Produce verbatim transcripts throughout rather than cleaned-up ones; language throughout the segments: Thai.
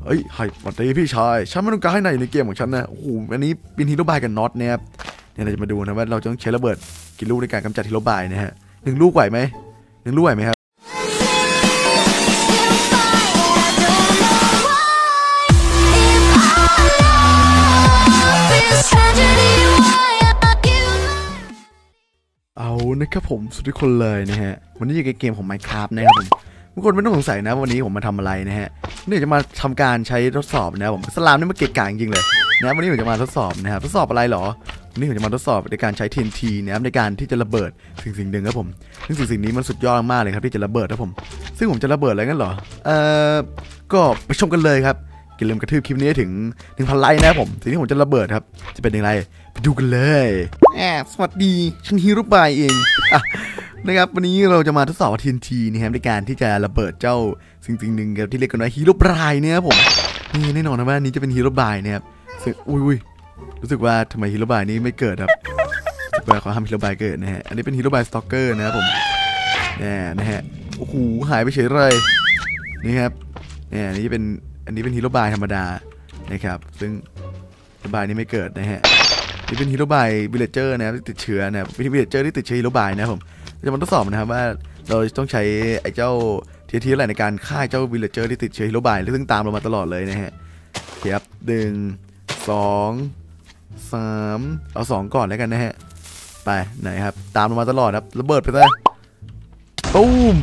เฮ้ยไฮสวัสดีพี่ชายฉันไม่ต้องการให้นายอยู่ในเกมของฉันนะโอ้โหอันนี้เป็นฮีโร่บายกับน็อตนะครับเนี่ยเราจะมาดูนะว่าเราจะต้องใช้ระเบิดกี่ลูกในการกำจัดฮีโร่บายนะฮะหนึ่งลูกไหวไหมหนึ่งลูกไหวไหมครับเอานะครับผมสวัสดีคนเลยนะฮะวันนี้อยู่ในเกมของ Minecraft นะครับผมทุกคนไม่ต้องสงสัยนะวันนี้ผมมาทำอะไรนะฮะนี่จะมาทำการใช้ทดสอบนะครับผมสลามนี่มาเกะกะจริงๆเลยนะวันนี้ผมจะมาทดสอบนะครับทดสอบอะไรหรอวันนี้ผมจะมาทดสอบในการใช้ ที เอ็น ที นะครับในการที่จะระเบิดสิ่งสิ่งหนึ่งครับผมซึ่งสิ่งสิ่งนี้มันสุดยอดมากเลยครับที่จะระเบิดครับผมซึ่งผมจะระเบิดอะไรงั้นเหรอเอ่อก็ไปชมกันเลยครับอย่าลืมกระทืบคลิปนี้ถึง หนึ่งพัน ไลค์นะครับผมสิ่งที่ผมจะระเบิดครับจะเป็นอย่างไรไปดูกันเลยแอบสวัสดีฉันฮีโร่บายเองนะครับวันนี้เราจะมาทดสอบ ที เอ็น ที นะครับในการที่จะระเบิดเจ้าสิ่งสิ่งหนึ่งครับที่เรียกกันว่าฮีโร่บายเนี่ยครับผมนี่แน่นอนนะว่านี้จะเป็นฮีโร่บายนะครับซึ่งอุ้ยรู้สึกว่าทำไมฮีโร่บายนี้ไม่เกิดครับรู้สึกว่าเขาทำฮีโร่บายเกิดนะฮะอันนี้เป็นฮีโร่บายสตอกเกอร์นะครับผมเนี่ยนะฮะโอ้โหหายไปเฉยเลยนี่ครับเนี่ยอันนี้เป็นอันนี้เป็นฮีโร่บายธรรมดานะครับซึ่งฮีโร่บายนี้ไม่เกิดนะฮะนี่เป็นฮีโร่บายวิลเลเจอร์นะครับที่ติดเชื้อนะครับเป็นวิลเลเจอร์ที่ติดเชื้อฮีโร่บายนะครับผมจะมาทดสอบนะครับว่าเราต้องใช้ไอ้เจ้าเทียร์ทีอะไรในการฆ่าเจ้าวิลเลเจอร์ที่ติดเชื้อฮีโร่บายซึ่งตามเรามาตลอดเลยนะฮะเทียบหนึ่งสองสามเอาสองก่อนแล้วกันนะฮะไปไหนครับตามเรามาตลอดครับระเบิดไปเลยตูม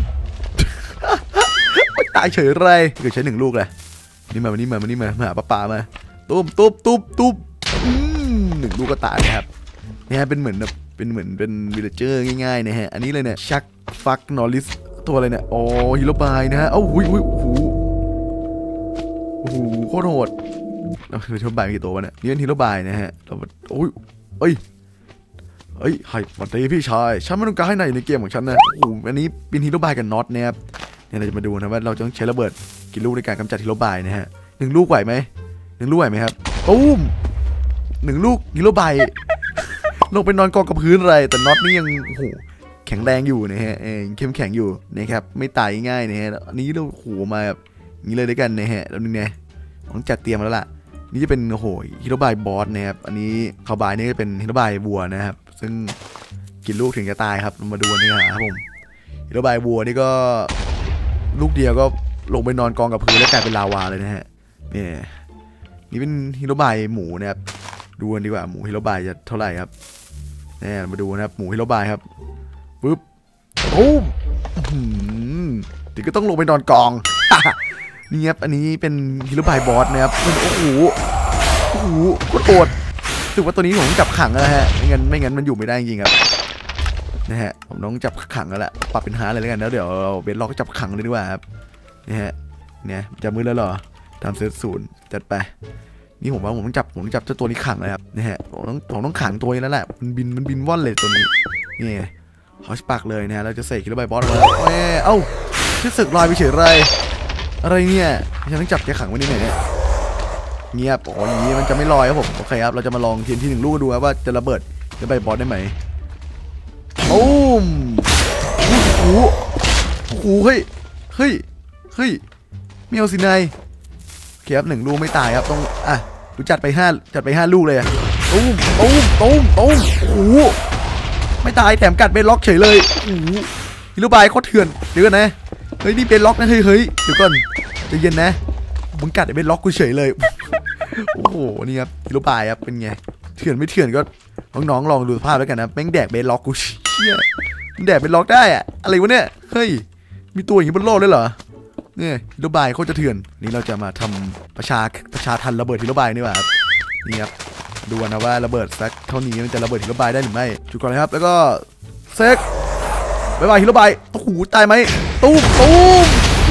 ตายเฉยเลยเกิดใช้หนึ่งลูกเลยนี่มาวันนี้มาวันนี้มามาหาป้าป่ามาตุ้มตุ้มตุ้มตุ้มหนึ่งลูกก็ตายนะครับนี่ฮะเป็นเหมือนแบบเป็นเหมือนเป็นวิลเลเจอร์ง่ายๆนะฮะอันนี้เลยเนี่ยชักฟักนอริสตัวอะไรเนี่ยอ๋อฮีโร่บายนะฮะเอ้าหุยหุยโอ้โหโอ้โหโคตรโหดเราคือฮีโร่บายกี่ตัวเนี่ยนี่เป็นฮีโร่บายนะฮะเราโอ้ยเอ้ยเอ้ยไฮสวัสดีพี่ชายฉันไม่ต้องการให้นายอยู่ในเกมของฉันนะโอ้โหอันนี้เป็นฮีโร่บายกับน็อตนะครับเนี่ยเราจะมาดูนะว่าเราจะต้องใช้ระเบิดกี่ลูกในการกำจัดฮีโร่บายนะฮะหนึ่งลูกไหวไหมหนึ่งลูกไหวไหมครับตูมหนึ่งลูกฮีโร่บายลงไปนอนกองกับพื้นอะไรแต่น็อตนี่ยังโอ้โหแข็งแรงอยู่นะฮะเข้มแข็งอยู่นะครับไม่ตายง่ายนะฮะอันนี้เราโหมาแบบนี้เลยด้วยกันนะฮะแล้วนึงเนี่ยต้องจัดเตรียมแล้วล่ะนี่จะเป็นโอ้โหฮีโร่บายบอสนะครับอันนี้คาวบายนี่จะเป็นฮีโร่บายวัวนะครับซึ่งกินลูกถึงจะตายครับมาดูนี่ครับผมฮีโร่บายวัวนี่ก็ลูกเดียวก็ลงไปนอนกองกับพื้นแล้วกลายเป็นลาวาเลยนะฮะนี่นี่เป็นฮีโร่บายหมูนะครับดูกันดีกว่าหมูฮีโร่บายจะเท่าไหร่ครับนี่มาดูนะครับหมูฮีโร่บายครับปึ๊บโอ้เดี๋ยวก็ต้องลงไปนอนกองนี่ครับอันนี้เป็นฮีโร่บายบอสนะครับโอ้โหโอ้โหโคตรโหดถือว่าตัวนี้ผมจับขังแล้วฮะไม่งั้นไม่งั้นมันอยู่ไม่ได้จริงครับนะฮะผมต้องจับขังแล้วแหละปรับเป็นฮาร์ดเลยแล้วกันแล้วเดี๋ยวเบนล็อกจับขังเลยดีกว่าครับนี่ฮะเนี่ยจับมือแล้วเหรอทำเซตศูนย์จัดไปนี่ผมว่าผมต้องจับผมต้องจับเจ้าตัวนี้ขังเลยครับนี่ฮะผมต้องผมต้องขังตัวนี้แล้วแหละมันบินมันบินว่อนเลยตัวนี้นี่ฮอชปักเลยนะฮะเราจะเสกฮีโร่บายบอสมาแล้วเอ้าที่สึกลอยไปเฉยไรอะไรเนี่ยฉันต้องจับแกขังไว้นี่ไหนเนี่ยเงียบโอ้ยอย่างนี้มันจะไม่ลอยครับผมโอเคครับเราจะมาลองเทียนที่หนึ่งลูกดูครับว่าจะระเบิดฮีโร่บายบอสได้ไหมตูมโอ้โหโอ้โหเฮ้ยเฮ้ยเฮ้ยไม่เอาสินายเคียบหนึ่งลูกไม่ตายครับต้องอ่ะดูจัดไปห้าจัดไปห้าลูกเลยตูมตูมตูมตูมโอ้โหไม่ตายแถมกัดเบนล็อกเฉยเลยโอ้โหฮีโร่บายโคตรเถื่อนเดี๋ยวนะเฮ้ยนี่เบนล็อกนะเฮ้ยเฮ้ยเดี๋ยวก่อนใจเย็นนะมึงกัดเบนล็อกกูเฉยเลยโอ้โหนี่ครับฮีโร่บายครับเป็นไงเถื่อนไม่เถื่อนก็น้องๆลองดูสภาพแล้วกันนะแม่งแดกเบนล็อกกูเชี่ยมันแดกเบนล็อกได้อะอะไรวะเนี่ยเฮ้ยมีตัวอย่างนี้บนโลกเลยเหรอเนี่ยฮีโร่บายโคตรจะเถื่อนนี่เราจะมาทำประชาประชาทันระเบิดฮีโร่บายนี่หว่าครับนี่ครับดูนะว่าระเบิดสักเท่านี้มันจะระเบิดฮีโร่บายได้หรือไม่จุดก่อนเลยครับแล้วก็เซ็กบายบายฮีโร่บายโอ้โหตายไหมตู้มตู้ม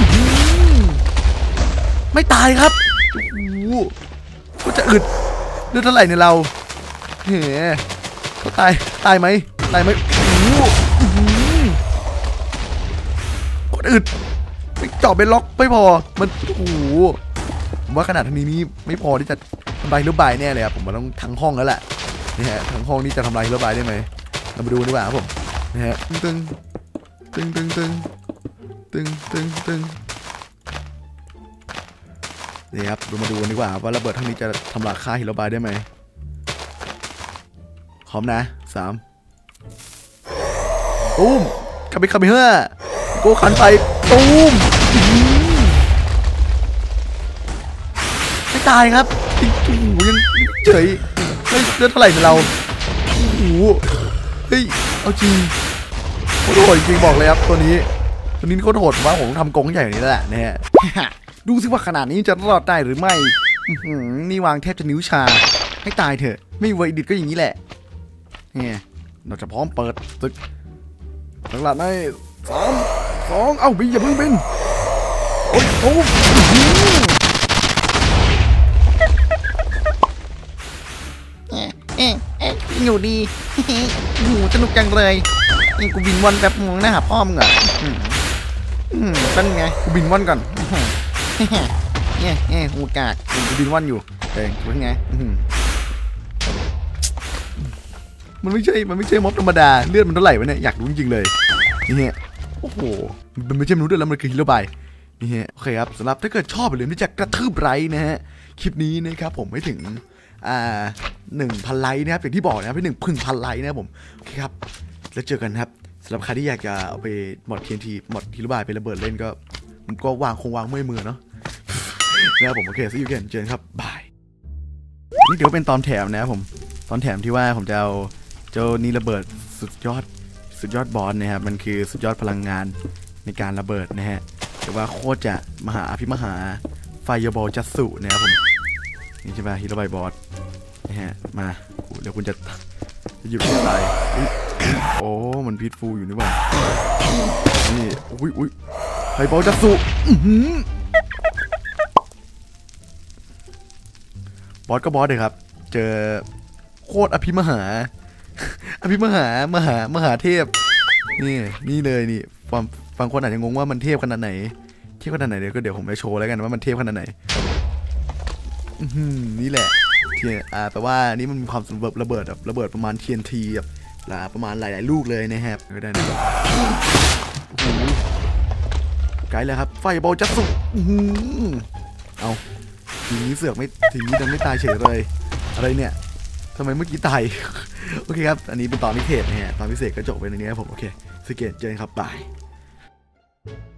ไม่ตายครับโอ้โหก็จะอึดเลือดเท่าไหร่ในเราเฮ้ยก็ตายตายไหมตายไหมโอ้โหก็อึดเจาะเป็นล็อกไม่พอมันโอ้โหผมว่าขนาดนี้นี้ไม่พอที่จะทำลายฮีโร่บายแน่เลยครับผมมันต้องทั้งห้องแล้วแหละนี่ฮะทั้งห้องนี้จะทำลายฮีโร่บายได้ไหมเรามาดูดีกว่าครับผมนะฮะตึงตึงตึงตึงตึงตึงตึงนี่ครับเรามาดูกันดีกว่าว่าระเบิดทั้งนี้จะทำลายค่าฮิโรบายได้ไหมพร้อมนะสามตูมคาบิคาบิเฮอร์โกขันไปตูมไม่ตายครับโอ้โหยังเฉยเฮ้ยเลือดเท่าไหร่เนี่ยเราโอ้โหเฮ้ยเอาจริงโคตรโหดจริงบอกเลยครับตัวนี้ตัวนี้โคตรโหดว่าผมต้องทำกรงใหญ่นี้แหละนะฮะดูสิว่าขนาดนี้จะรอดได้หรือไม่นี่วางแทบจะนิ้วชาให้ตายเถอะไม่ไวดิดก็อย่างนี้แหละเนี่ยเราจะพร้อมเปิดตึกตั้งหลักในสามสองเอ้าบินอย่าเพิ่งบินโอ้ยโอ้เอ๊ะเอ๊ะอยู่ดีหูสนุกจังเลยนี่กูบินวันแบบมองหน้าหาพ่อมึงเหรออืมเป็นไงกูบินวันก่อนเนี่ยเนี่ยหูกากกูบินวันอยู่เองเป็นไงมันไม่ใช่มันไม่ใช่ม็อบธรรมดาเลือดมันเท่าไหร่วะเนี่ยอยากรู้จริงๆเลยนี่ฮะโอ้โหมันไม่ใช่มนุษย์ด้วยแล้วมันคือฮีโร่บายนี่ฮะโอเคครับสำหรับถ้าเกิดชอบอย่าลืมที่จะกระทืบไลค์นะฮะคลิปนี้นะครับผมไม่ถึงอ่าหนึ่งพันไลค์นะครับอย่างที่บอกนะครับไม่ถึงพึ่งพันไลค์นะครับผมโอเคครับแล้วเจอกันครับสำหรับใครที่อยากจะเอาไปหมด ที เอ็น ที หมดฮีโร่บายไประเบิดเล่นก็มันก็วางคงวางเมื่อยมือเนาะนะครับผมโอเคซีอูเกนเจอกันครับบายนี่เดี๋ยวเป็นตอนแถมนะครับผมตอนแถมที่ว่าผมจะเอาเจ้านี่ระเบิดสุดยอดสุดยอดบอลนะครับมันคือสุดยอดพลังงานในการระเบิดนะฮะแต่ว่าโคตรจะมหาอภิมหาไฟบอลจัตสุนะครับผมนี่ใช่ไหมฮีโร่บายบอสนะฮะมาเดี๋ยวคุณจะจะหยุดตายโอ้มันพีทฟูอยู่นี่บ้างนี่อุ้ยอุ้ยไฟบอลจัตสุบอสก็บอสเลยครับเจอโคตรอภิมหาอภิมหามหามหาเทพนี่นี่เลยนี่ฟังฟังคนอาจจะงงว่ามันเทพขนาดไหนเทพขนาดไหนเดี๋ยวก็เดี๋ยวผมไปโชว์แล้วกันว่ามันเทพขนาดไหนนี่แหละเทียอ่าแปลว่านี่มันมีความระเบิดระเบิดแบบระเบิดประมาณ ที เอ็น ที แบบประมาณหลายๆลูกเลยนะครับก็ได้นะไกลแล้วครับไฟบอลจัดสุดเอาทีนี้เสือกไม่ทีนี้ยังไม่ตายเฉยเลยอะไรเนี่ยทำไมเมื่อกี้ตายโอเคครับอันนี้เป็นตอนพิเศษนะฮะตอนพิเศษก็จบไปในนี้ครับผมโอเคสเกตเจนครับบาย